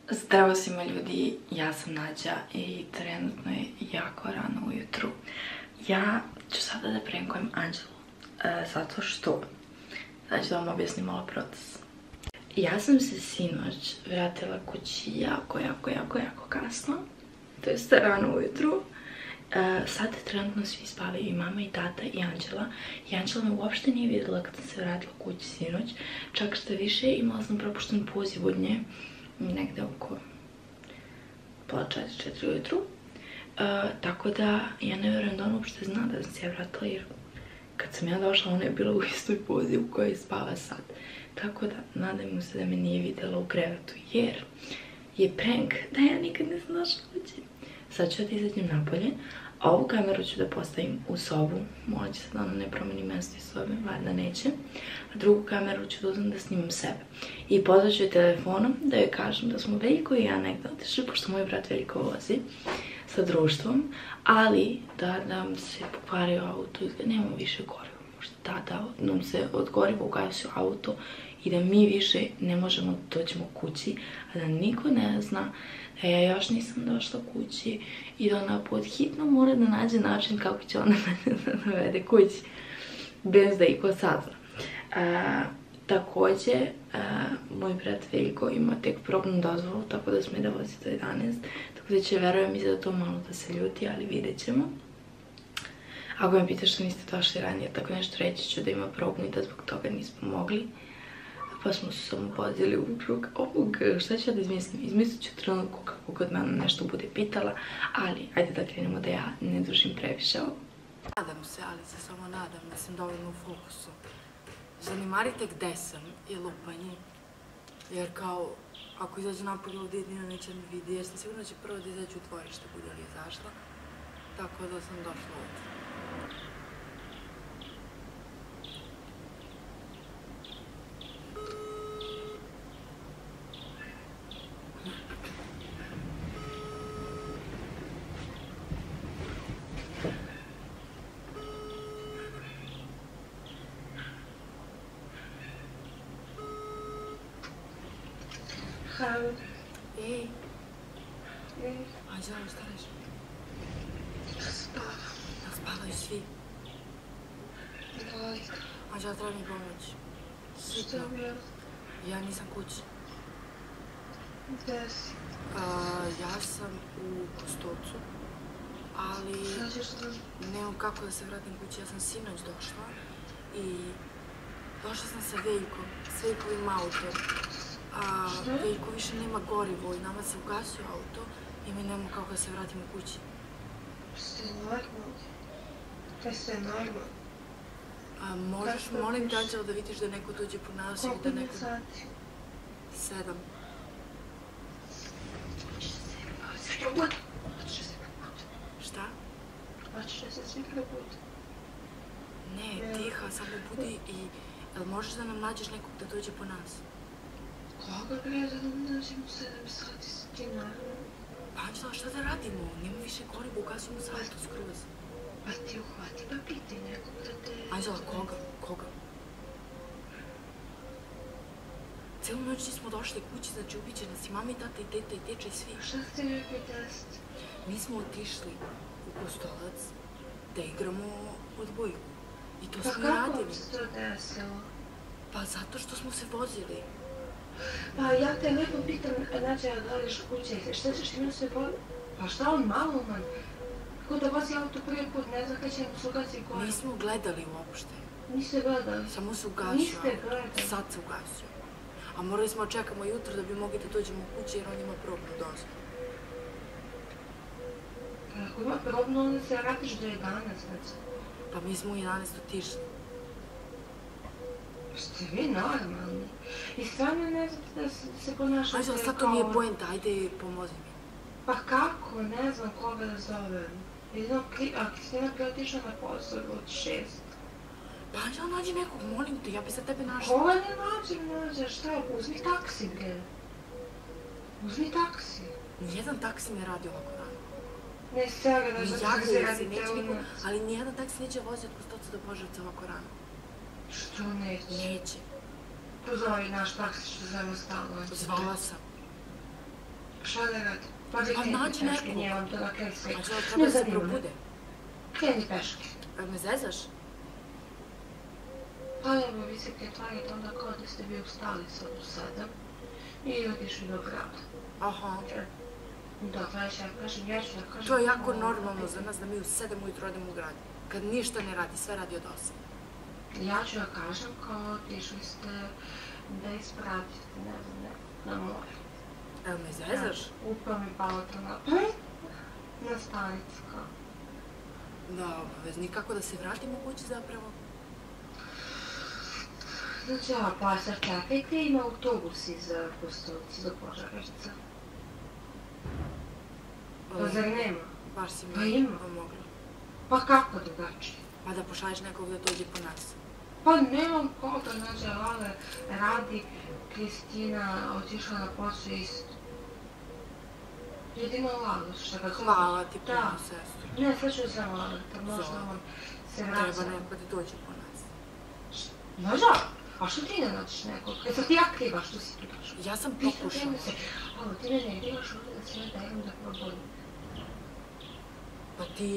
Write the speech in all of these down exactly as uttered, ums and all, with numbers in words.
Zdravo svima ljudi, ja sam Nađa i trenutno je jako rano ujutru. Ja ću sada da prankujem Anđelu, e, zato što, sad ću da vam objasnim malo proces. Ja sam se sinoć vratila kući jako, jako, jako, jako kasno, to jest rano ujutru. E, sad trenutno svi spavaju, i mama, i tata, i Anđela. I Anđela me uopšte nije vidjela kad sam se vratila kući sinoć, čak što više imala sam propušten poziv od nje, negde oko pola četiri, četiri ujutru. Uh, tako da ja ne vjerujem da ona uopšte zna da sam se ja vratila, jer kad sam ja došla ona je bila u istoj pozi u kojoj spava sad. Tako da nadam se da me nije vidjela u krevetu, jer je prank da ja nikad ne sam došla kući. Sad ću da izađem napolje, a ovu kameru ću da postavim u sobu. Molit će se da ona ne promeni mjesto iz sobe, valjda neće. A drugu kameru ću da uzmem da snimam sebe. I pozvat ću je telefonom da joj kažem da smo Veljko i ja negdje otišli, pošto moj brat Veljko vozi sa društvom, ali da nam se pokvario auto i da nemamo više goriva. Možda tada nam se od goriva ugasio auto i da mi više ne možemo da dođemo kući, a da niko ne zna da ja još nisam došla kući i da ona pod hitno mora da nađe način kako će ona da navede kući, bez da iko sazna. A, također, a, moj brat Veljko ima tek probnu dozvolu, tako da sme da vozi do jedanaest, tako da će, verujem, i za to malo da se ljuti, ali vidjet ćemo. Ako me pitaš što niste došli ranije, tako nešto reći ću da ima probnu i da zbog toga nismo mogli. Pa smo se samo vozili u krug ovog, šta ću da izmislim? Izmislit ću trenutku kako god mene nešto bude pitala, ali ajde da krenemo da ja ne dužim previše ovo. Nadam se, ali se samo nadam da sam dovoljno u fokusu. Zanimarite gde sam i lupanje, jer kao ako izađe napolje ovdje jedino neće me vidi, jer sam sigurno će prvo da izađe u dvorište, bude li izašla, tako da sam došla ovdje. Halo. Ej. Ej. Anđela, šta reš? Spavam. Da spavaju svi. Boli. Anđela, treba mi pomoć. Što je bilo? Ja nisam kući. Gde si? A, ja sam u Kostolcu, ali Šta ćeš da... nemam kako da se vratim kući. Ja sam sinoć došla i došla sam sa Veljkom, s Veljkovim autom. A Veljko više nema gorivo i nama se ugasio auto i mi nemamo kako da se vratimo kući. Ste normalni? Kaj ste normalni? A možeš, molim te, Anđela, da vidiš da neko dođe po nas ili da neko... Koliko je sati? Sedam. Hoćeš se probudi? Hoćeš se probudi? Šta? Hoćeš se svi probudi? Ne, tiha, samo budi i... Jel možeš da nam nađeš nekog da dođe po nas? Koga bre da nam nađemo sedam sati s ti naravno? Pa Anđela, šta da radimo? Nema više goriva, ugasimo se auto skroz. Pa ti uhvati pa pitaj nekog da te... Anđela, koga? Koga? Celu noć nismo došli kući, znači ubiće nas i mama i tata i teta i teča i svi. Šta ste rekli test? Mi smo otišli u Kostolac da igramo odbojku. I to Pa smo i kako radili. se to desilo? Pa zato što smo se vozili. Pa ja te lijepo pitam, Nađa, da li iš kuće, šta ćeš ti mi sve boli? Pa šta on maluman? Kako da vozi auto prvi put, ne znam kada će mu se ugasi gore. Nismo gledali uopšte. Niste gledali? Samo se ugasio. Niste gledali? Sad se ugasio. A morali smo čekamo jutro da bi mogli da dođemo kući jer on ima probnu dozvolu. Ako ima probno, onda se vratiš do jedanaest, znači. Pa mi smo u jedanaest otišli. Ste vi normalni? I stvarno ne znate da se, se ponašate Anđela, sad to nije poenta, ajde pomozi mi. Pa kako? Ne znam koga da zovem. Jedino, a Kristina prije otišla na posao od šest. Pa Anđela, nađi nekog, molim te, ja bi za tebe našla. Koga ne nađem, nađe, šta? Uzmi taksi, bre. Uzmi taksi. Nijedan taksi ne radi ovako rano. Ne, stara, da I zato javljaju se se, radi neće niko, teonac. ali nijedan taksi neće voziti od Kostolca do Požarevca ovako rano. Što neće? Neće. Pozovi naš taksi što zove stalno. Zvala sam. šta da radi? Pa da Pa kreni nađi peške, nekog. nije vam to na kraju sveta. Znači, treba da se zanima me. probude. Kreni peške. Jel me zezaš? Pa evo, vi se pretvarite onda kao da ste vi ustali sad u sedam i otišli do grada. Aha. Da, znaš, ja kažem, ja ću da kažem... To je jako normalno za nas da mi u sedam ujutro odemo u grad. Kad ništa ne radi, sve radi od osam. Ja ću da kažem kao otišli ste da ispratite, ne znam, ne, na more. Jel me zezaš? Upravo mi palo to na pamet, na stanicu kao. Da, obavezni. Kako da se vratimo kući zapravo? Znači, ova pasar čekajte, ima autobus iz Kostovci do Požarevca. Pa zar nema? Baš si mi Pa ima. pomogla. Pa kako drugačije? Pa da pošalješ nekog da dođe po nas. Pa nemam koga, znači, ale radi, Kristina otišla na posao isto. Jedino Lalo, šta ga zove? Hvala ti puno, Da. sestru. Ne, sad ću za Lalo, da možda Zove. on se Treba vraća. neko da dođe po nas. Možda? A što ti ne nađeš nekog? E sad ti ja kriva što si tu došla. Ja sam Ti sad pokušala. idemo se, ovo ti ne nerviraš ovdje da se ne dajem da probodim. Pa ti...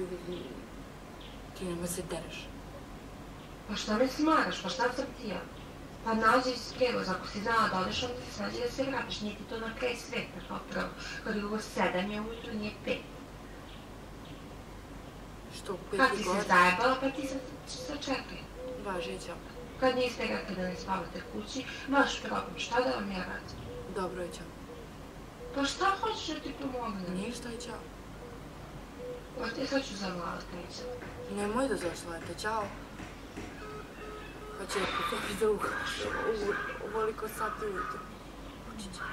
Ti nema se dereš. Pa šta me smaraš, pa šta sam ti ja? Pa nađi iz prevoza, ako si znala da odeš, onda se nađi da se vratiš, nije ti to na kraj sveta kao prvo. Kad je ovo sedam je ujutro, nije pet. Što u Kad peti ti se godin? zajebala, pa ti sad sačekaj. Važića. Kad niste rekli da ne spavate kući, vaš problem, šta da vam ja radim? Dobro je, ćao. Pa šta hoćeš da ti pomognem? Ništa je, ćao. Pa ti sad ću zavljati, nećem. Nemoj da zoveš lete, ćao. Pa će ja potopiti da u ovoliko sati ujutro. Uči će.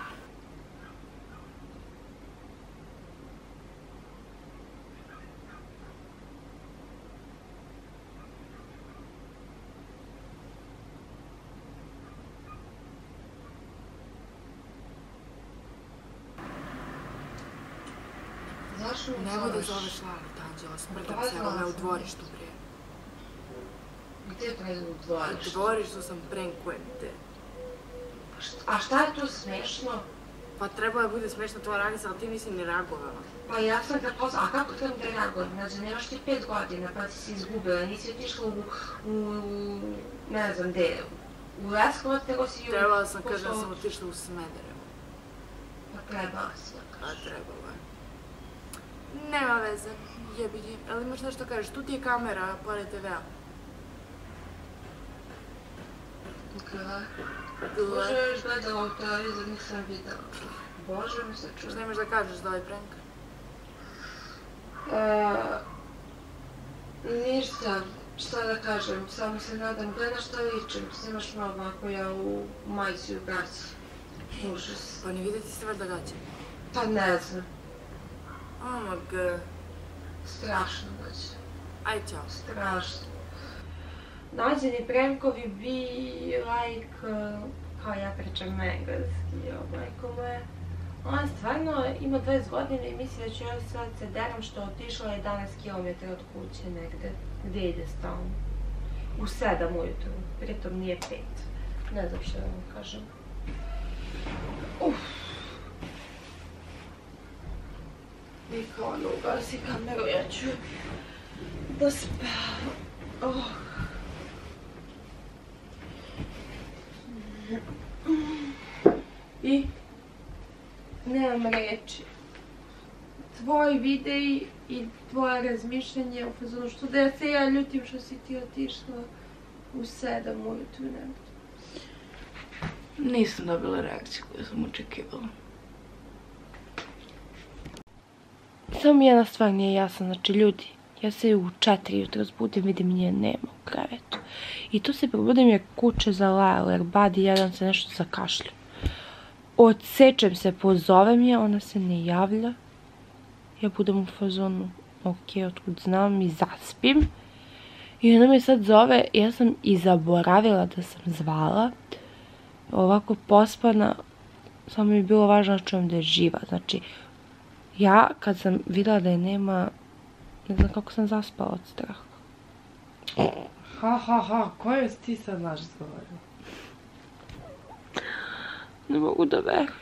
Zašto me Nemoj da zoveš? zoveš Lalit, Anđela, smrtam Pa se, evo me zvala u sam. dvorištu prije. Gdje treba u U dvorištu? dvorištu sam prankujem te. A šta je tu smešno? Pa trebalo je bude smešno tvoja reakcija, ali ti nisi ni reagovala. Pa ja sam ga pozvala, a kako trebam da reagujem? Znači, nemaš ti pet godina, pa si se izgubila, nisi otišla u, u, ne znam gde, u Leskovac, nego si u... Trebala sam, kažem, pošla- sam otišla u Smederevo. Pa trebala si, ja A kažem. trebalo je. Nema veze, jebi ti. Ali imaš nešto kažeš, tu ti je kamera, pored te vea. Gle. Bože, još gledala u televizor, nisam videla. Bože, mi se Šta čuje. imaš da kažeš za ovaj prank? Ništa, šta da kažem, samo se nadam, gledaš šta ličim, snimaš malo ovako ja u majici u gaci. Užas. Pa ne vidjeti se vrda gaće. Pa ne znam, Omag, strašno gaće. aj čao. Strašno. Nađeni prankovi bi like, uh, kao ja pričam engleski, o majko moje. Ona stvarno ima dvadeset godina i misli da ću ja sad se deram što otišla jedanaest kilometara od kuće negde. Gdje ide stalno? U sedam ujutru, pritom nije pet. Ne znam što da vam kažem. Uff. I kao ono ugasi kameru, ja ću da spavam. Oh. I nemam reći. Tvoji videi i tvoje razmišljanje u fazonu što da se ja ljutim što si ti otišla u sedam ujutru negdje. Nisam dobila reakciju koju sam očekivala. Samo mi jedna stvar nije jasna, znači ljudi, ja se u četiri jutro zbudim, vidim nje nema u krevetu. I tu se probudim jer kuće zalajalo, jer badi jedan se nešto zakašlju. Odsečem se, pozovem je, ona se ne javlja. Ja budem u fazonu, ok, otkud znam, i zaspim. I ona me sad zove, ja sam i zaboravila da sam zvala. Ovako pospana, samo mi je bilo važno da čujem da je živa. Znači, ja kad sam vidjela da je nema, ne znam kako sam zaspala od straha. Ha, ha, ha, koju si ti sad naš izgovorila? Ne mogu da verujem.